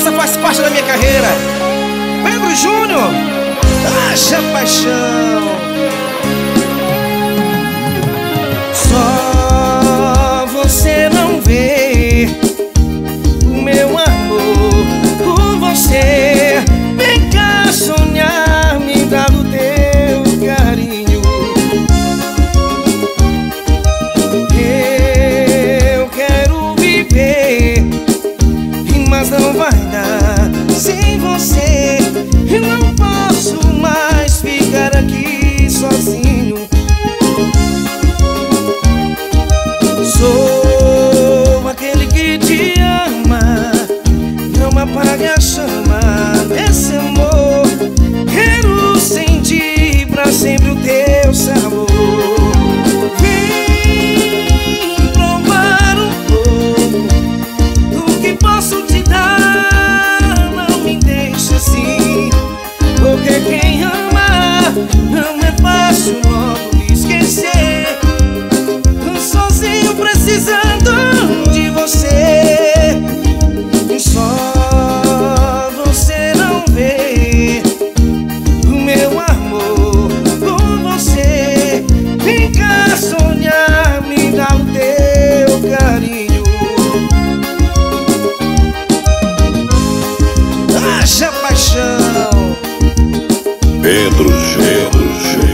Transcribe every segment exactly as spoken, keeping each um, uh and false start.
essa faz parte da minha carreira. Pedro Júnior, haja paixão. Só você não vê o meu amor por você. Vem cá sonhar, me dá o teu carinho. Eu quero viver, mas não vai dar sem você. Eu não posso mais ficar aqui sozinho. Sou aquele que te ama, não apague a chama desse amor. Quero sentir pra sempre o teu sabor. Vem provar um pouco do que posso te dar. Não me deixe assim, porque quem ama não é fácil logo esquecer. Sozinho precisando de você. Só você não vê o meu amor por você. Vem cá sonhar, me dá o teu carinho. Haja paixão. Pedro Gelo.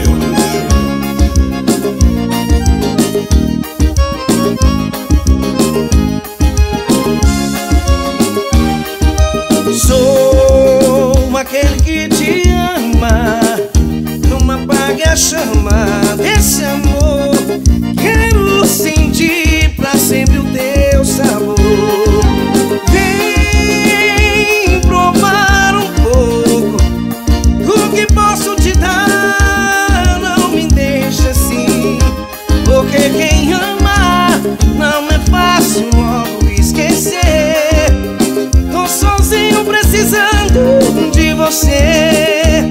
Sou aquele que te ama, não apague a chama desse amor. Quero sentir pra sempre o teu sabor. Vem provar um pouco do que posso te dar. Não me deixe assim, porque quem ama não é fácil logo esquecer. Tô sozinho precisando de você.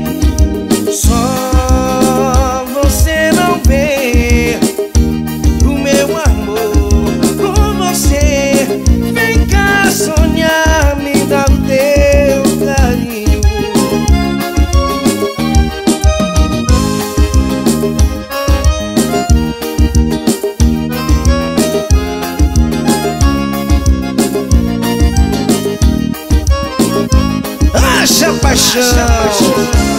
Só você não vê o meu amor por você. Vem cá sonhar, me dá o teu carinho. Haja paixão.